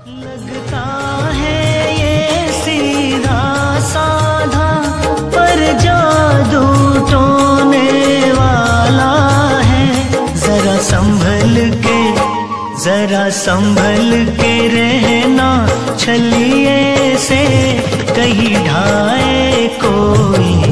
लगता है ये सीधा साधा, पर जादू टोने वाला है। जरा संभल के रहना, छलिए से कहीं ढाए कोई